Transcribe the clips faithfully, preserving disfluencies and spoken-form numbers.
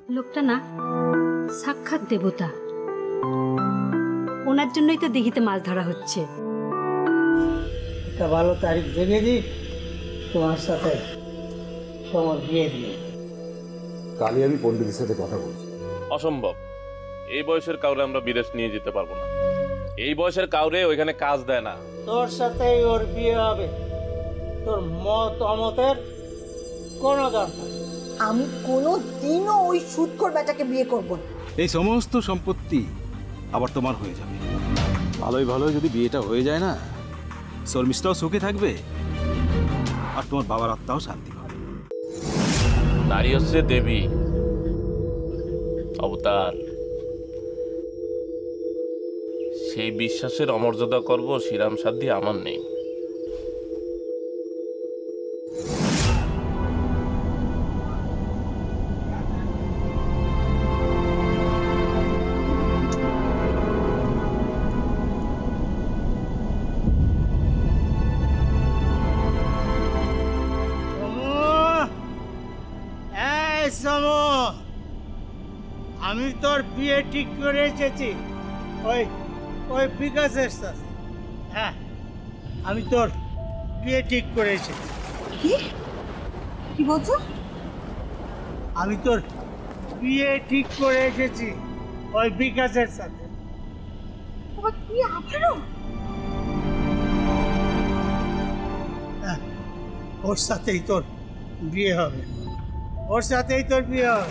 লোকটা না সাক্ষাৎ দেবতা, ওনার জন্যই তো দিঘিতে মাছ ধরা হচ্ছে। একটা ভালো তারিখ দেখে দিই, তোমার সাথে তোমার বিয়ে দিয়ে। কালই আমি পণ্ডিতের সাথে কথা বলছি। অসম্ভব, এই বয়সের কাউরে আমরা বিদেশ নিয়ে যেতে পারবো না। এই বয়সের কাউরে ওইখানে কাজ দেয় না। তোর সাথেই ওর বিয়ে হবে, তোর মত অমতের কোনো দরকার। আমি কোনো দিনও ওই সুদখোর বেটাকে বিয়ে করব না। এই সমস্ত সম্পত্তি আবার তোমার হয়ে যাবে। ভালোই ভালোই যদি বিয়েটা হয়ে যায় না, শর্মিষ্ঠাও সুখে থাকবে আর তোমার বাবার আত্মাও শান্তি পাবে। নারী হচ্ছে দেবী, অবতার। সেই বিশ্বাসের অমর্যাদা করব শ্রীরাম সাধ্যি আমার নেই। আমি তোর বিয়ে ঠিক করে এসেছি ওই ওই বিকাশের সাথে। হ্যাঁ, আমি তোর বিয়ে ঠিক করে এসেছি। কি কি বলছো? আমি তোর বিয়ে ঠিক করে এসেছি ওই বিকাশের সাথে। বাবা, কি আবারও? হ্যাঁ, ওর সাথেই তোর বিয়ে হবে, ওর সাথেই তোর বিয়ে হবে।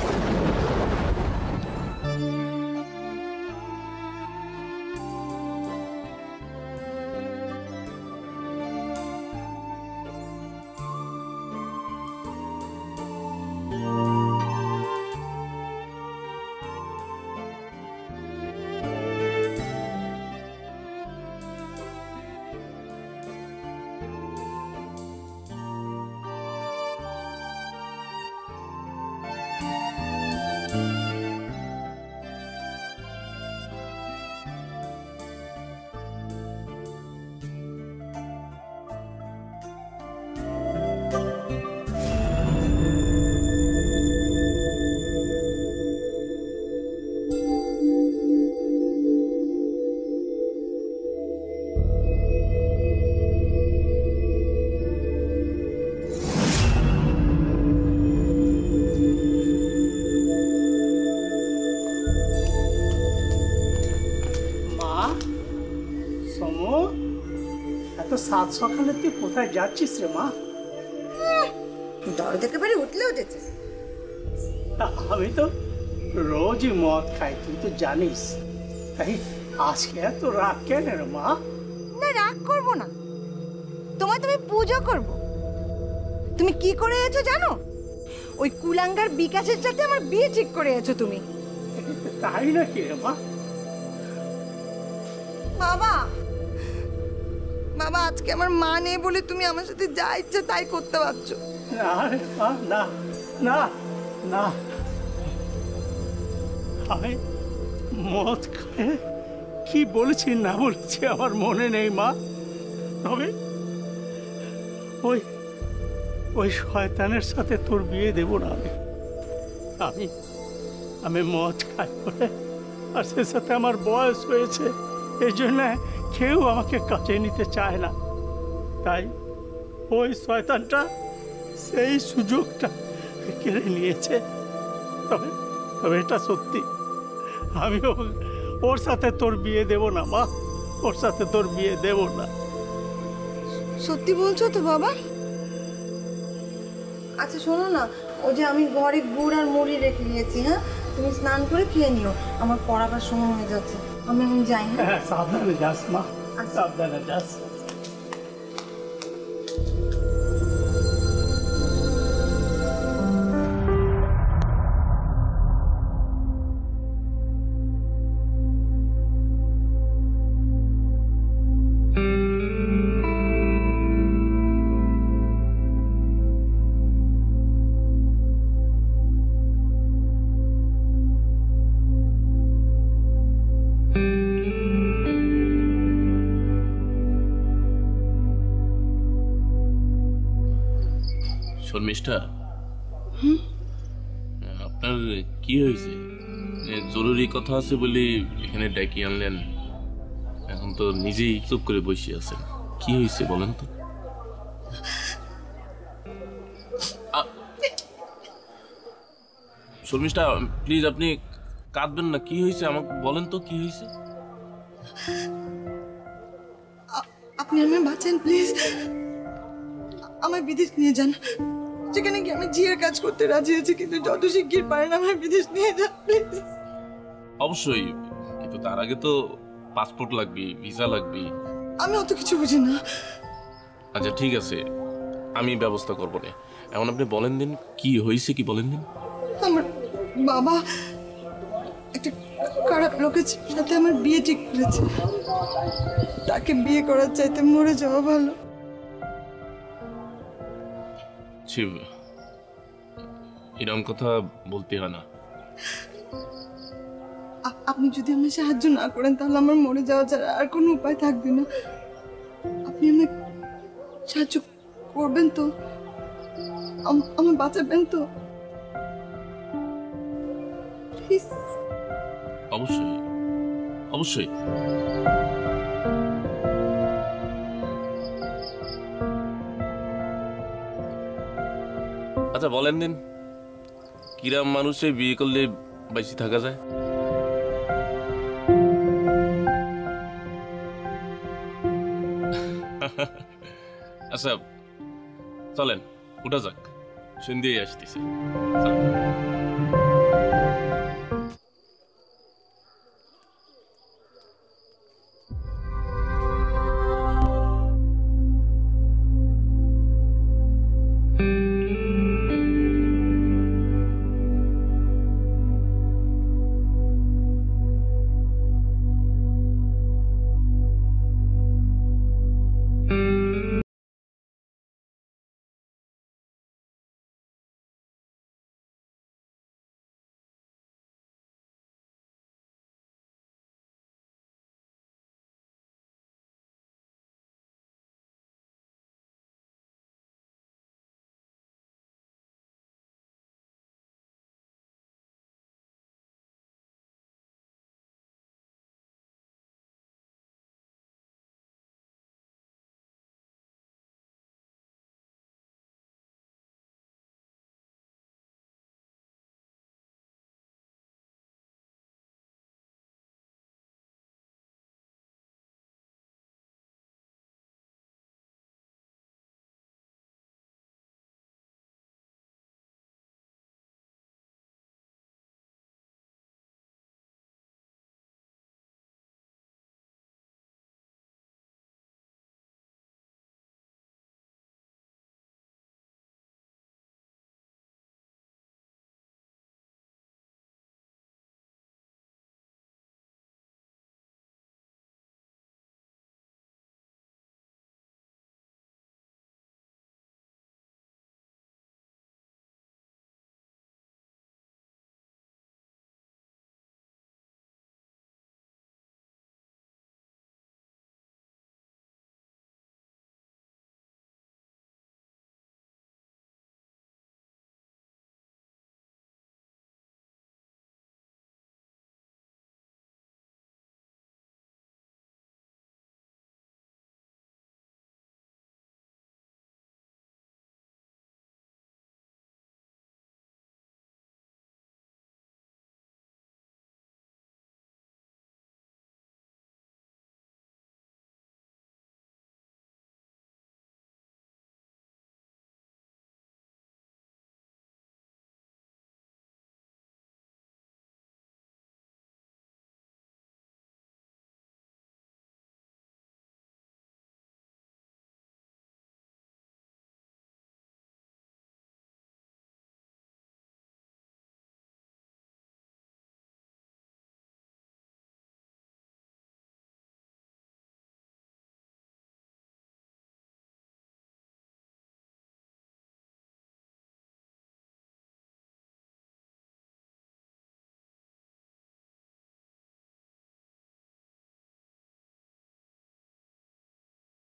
সাত সকালে তুই কোথায় যাচ্ছিস রে মা? দরজা একেবারে উঠলে উঠেছে। আমি তো রোজই মদ খাই, তুই তো জানিস। তাই আজকে এত রাগ কেন রে মা? না, রাগ করবো না, তোমায় তুমি পুজো করব। তুমি কি করে এসেছো জানো? ওই কুলাঙ্গার বিকাশের সাথে আমার বিয়ে ঠিক করে এসেছো তুমি। তাই নাকি রে মা? বাবা বাবা, আজকে আমার মা নেই বলে তুমি আমার সাথে যা ইচ্ছা তাই করতে পারছো। না রে মা, না না না, আমি মদ খায় কি বলেছি না বলেছি আমার মনে নেই মা। তবে ওই ওই শয়তানের সাথে তোর বিয়ে দেব না। আমি আমি আমি মদ খাই বলে, আর সে সাথে আমার বয়স হয়েছে, এই জন্য কেউ আমাকে কাছে নিতে চায় না। তাই ওই শয়তানটা সেই সুযোগটা কেড়ে নিয়েছে। তবে তবে এটা সত্যি, আমি ওর সাথে তোর বিয়ে দেব না মা, ওর সাথে তোর বিয়ে দেব না। সত্যি বলছো তো বাবা? আচ্ছা শোনো না, ও যে আমি ঘরে গুড় আর মুড়ি রেখে দিয়েছি, হ্যাঁ তুমি স্নান করে খেয়ে নিও, আমার পড়াবার সময় হয়ে যাচ্ছে। আমি এখন যাই। হ্যাঁ, সাবধানে যাস মা, সাবধানে যাস। শর্মিষ্ঠা, আর কি হয়েছে? জরুরি কথা আছে বলে এখানে ডাকি আনলেন, এখন তো নিজেই চুপ করে বসে আছেন। কি হয়েছে বলেন তো? শর্মিষ্ঠা, প্লিজ আপনি কাঁদবেন না। কি হয়েছে আমাকে বলেন তো, কি হয়েছে? আপনি আমায় বাঁচান প্লিজ, আমায় বিদেশ নিয়ে যান, যেখানে গিয়ে আমি জিয়ের কাজ করতে রাজি আছি, কিন্তু যত শিগগির পারেন আমায় বিদেশ নিয়ে যান প্লিজ। অবশ্যই, কিন্তু তার আগে তো পাসপোর্ট লাগবে, ভিসা লাগবে। আমি অত কিছু বুঝি না। আচ্ছা ঠিক আছে, আমি ব্যবস্থা করবো না। এখন আপনি বলেন দিন কি হয়েছে, কি বলেন দিন। আমার বাবা একটা খারাপ লোকের সাথে আমার বিয়ে ঠিক করেছে, তাকে বিয়ে করার চাইতে মরে যাওয়া ভালো। শিব, এরকম কথা বলতে হয় না। আ- আপনি যদি আমায় সাহায্য না করেন তাহলে আমার মরে যাওয়া ছাড়া আর কোনো উপায় থাকবে না। আপনি আমায় সাহায্য করবেন তো? আম- আমায় বাঁচাবেন তো? প্লিজ। অবশ্যই অবশ্যই। আচ্ছা বলেন দিন, কিরাম মানুষে বিয়ে করলে বেশি থাকা যায়? আচ্ছা চলেন উঠা যাক, সন্ধ্যে আসতেছে।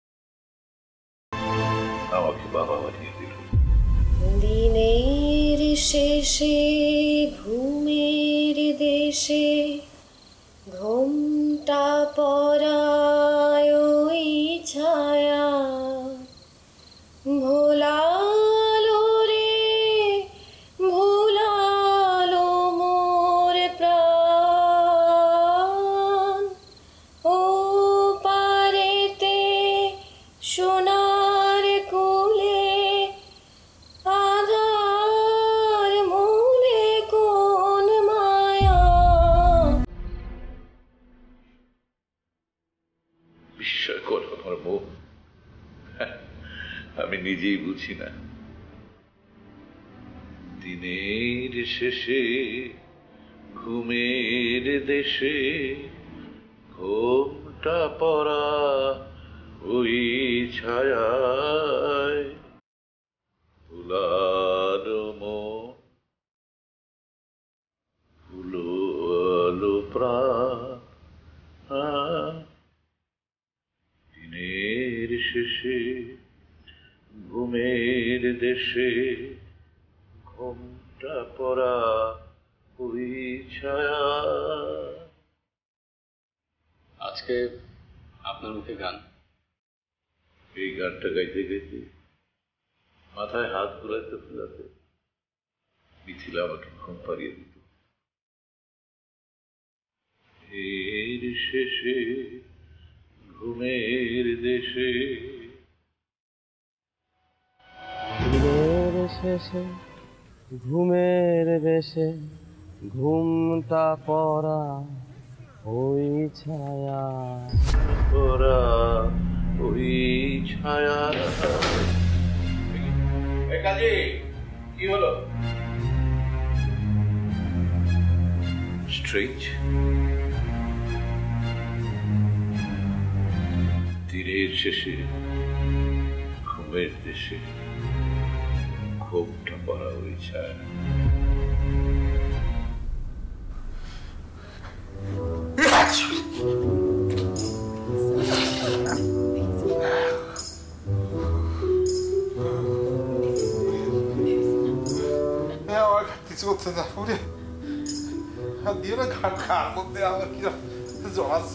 আমাকে বাবা বানিয়ে দিল। দিনের শেষে ঘুমের দেশে ঘোমটা পরায় ওই ছায়া ভোলালো রে ভোলালো মোর প্রাণ ও পারেতে সোনার কোলে আধার মূলে কোন মায়া। বিস্ময়কর আমার মুখ, আমি নিজেই বুঝি না। দিনের শেষে ঘুমের দেশে ঘোমটা পরা ওই ছায়ায় ভুলালো মন ভুলো আলো প্রাণ দিনের শেষে ঘুমের দেশে ঘোমটা পরা ওই ছায়া। আজকে আপনার মুখে গান। এই গানটা গাইতে গাইতে মাথায় হাত ঘুরাতে ঘুরাতে মিথিলা আমাকে ঘুম পাড়িয়ে দিত। এর শেষে ঘুমের দেশে ঘুমের শেষে ঘুমের দেশে ঘুমটা পড়া ওই ছায়া পরা ওই ছায়া। কাজে কি হলো? স্ট্রেঞ্জ। দিনের শেষে ঘুমের দেশে ঘোমটা পরা ওই ছায়া। কিছু করতে না উড়ে দিয়ে না ঘাট খার মধ্যে আমার কি জড়াচ্ছে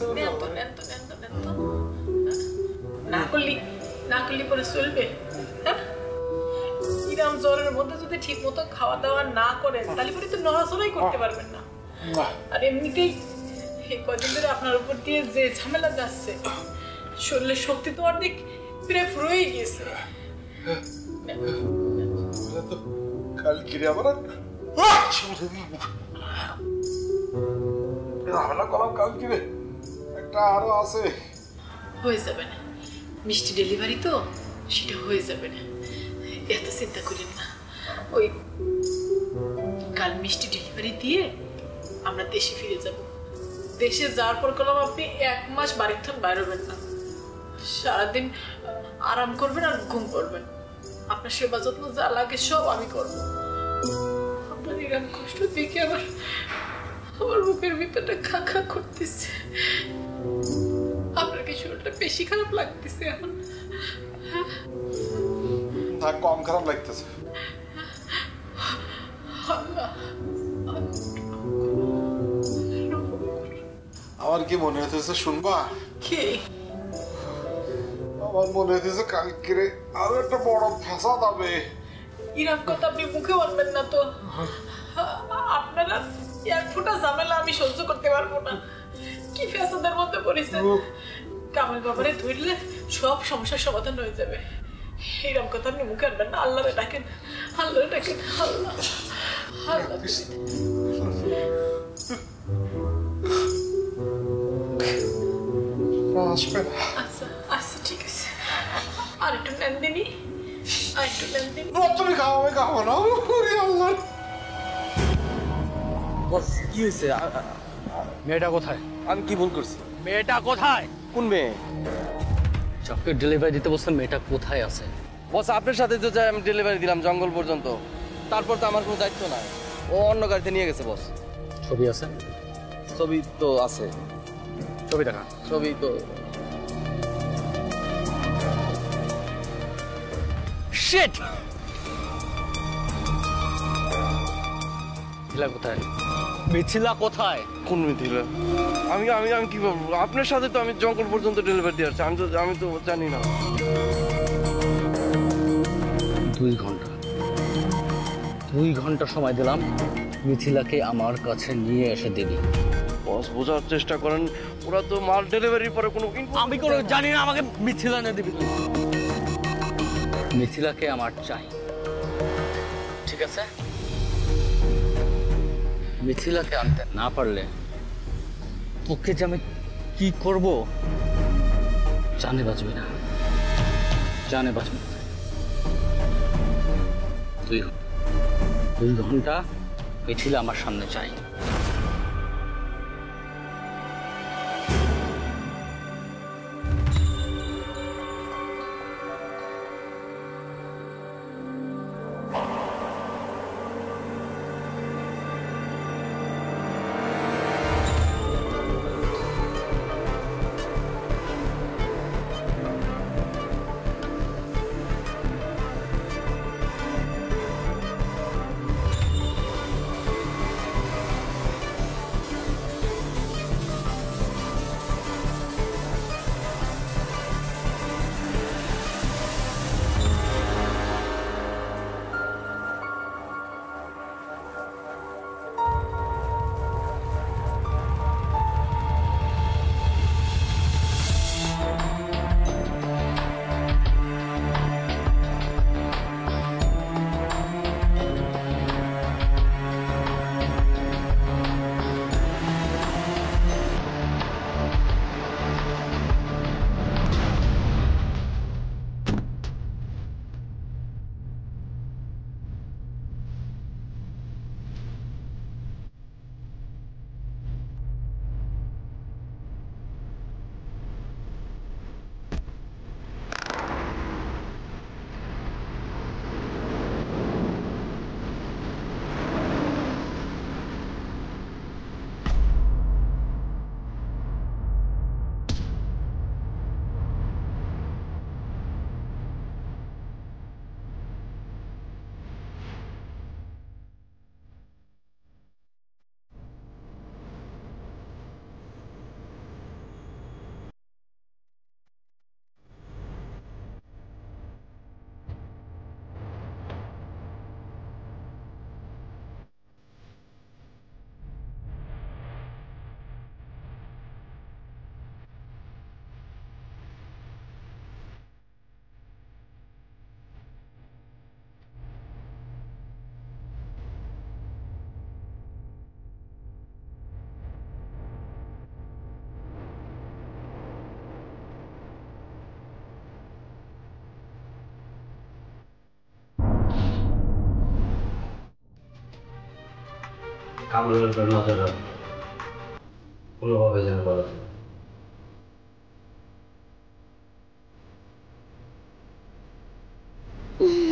না করলি না করলি পরে চলবে। হ্যাঁ ইরাম জ্বরের মধ্যে যদি ঠিক মতো খাওয়া দাওয়া না করেন তাহলে পরে তো নড়াচড়াই করতে পারবেন না। আর এমনিতেই এই কদিন ধরে আপনার উপর দিয়ে যে ঝামেলা যাচ্ছে শরীরের শক্তি তো অর্ধেক প্রায় ফুরোই গিয়েছে। কাল কিরে আবার কলাম কাল কিরে একটা আরো আছে হয়ে যাবে না, মিষ্টি ডেলিভারি তো সেটা হয়ে যাবে না, এত চিন্তা করেন না। ওই কাল মিষ্টি ডেলিভারি দিয়ে আমরা দেশে ফিরে যাব। দেশে যাওয়ার পর কলাম আপনি এক মাস বাড়ির থেকে বাইরে হবেন না, সারাদিন আরাম করবেন আর ঘুম করবেন। আপনার সেবা যত্ন যা লাগে সব আমি করবো। আপনার এরকম কষ্ট দেখে আমার আমার বুকের ভিতরটা খা খা করতেছে। আপনার কি শরীরটা বেশি খারাপ লাগতেছে এখন? না কম খারাপ লাগতেছে। আমার কি মনে হইতেছে শুনবা? কি? আমার মনে হইতেছে কালকে আরো একটা বড় ফ্যাসাদ হবে। এরকম কথা আপনি মুখে বলবেন না তো। আপনারা এক ফোঁটা ঝামেলা আমি সহ্য করতে পারবো না। কি ফ্যাসাদের মধ্যে পড়েছেন? কামাল বাবারে ধরলে সব সমস্যার সমাধান হয়ে যাবে। এরকম কথা আপনি মুখে আনবেন না। আল্লাহরে ডাকেন, আল্লাহরে ডাকেন। আল্লাহ আল্লাহ আসবে না। আচ্ছা আচ্ছা ঠিক আছে, আর একটু নেন দিনি, আর একটু নেন দিনি। তুমি খাও, আমি খাবো না। আল্লাহ কি হয়েছে? মেয়েটা কোথায়? আমি কি ভুল করছি? মেয়েটা কোথায়? কোন মেয়ে? চককে ডেলিভারি দিতে বলছেন, মেয়েটা কোথায় আছে? বস আপনার সাথে তো যাই আমি ডেলিভারি দিলাম জঙ্গল পর্যন্ত, তারপর তো আমার কোনো দায়িত্ব নাই। ও অন্য গাড়িতে নিয়ে গেছে বস। ছবি আছে? ছবি তো আছে। ছবি দেখা। ছবি তো শিট। মিথিলা কোথায়? মিথিলা কোথায়? কোন মিথিলা? আমি আমি আমি কি বলবো? আপনার সাথে তো আমি জঙ্গল পর্যন্ত ডেলিভারি দিয়ে আসছি, আমি তো আমি তো জানি না। দুই ঘন্টা দুই ঘন্টা সময় দিলাম, মিথিলাকে আমার কাছে নিয়ে এসে দিবি। বস বোঝার চেষ্টা করেন, ওরা তো মাল ডেলিভারির পরে কোনো আমি কোনো জানি না, আমাকে মিথিলা এনে দিবি। মিথিলাকে আমার চাই, ঠিক আছে? মিথিলাকে আনতে না পারলে তোকে যে আমি কি করব জানে বাঁচবি না, জানে বাঁচবি না। দুই দুই ঘন্টা মিথিলা আমার সামনে চাই। কামরুলের উপর নজর রাখ, কোনোভাবে যেন বলা যায়। উম